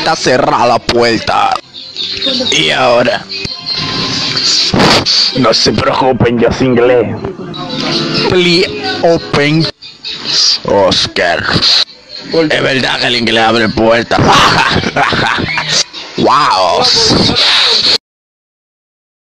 Está cerrada la puerta. Y ahora. No se preocupen, yo sé inglés. Please open. Oscar. Es verdad que el inglés abre puertas. Wow.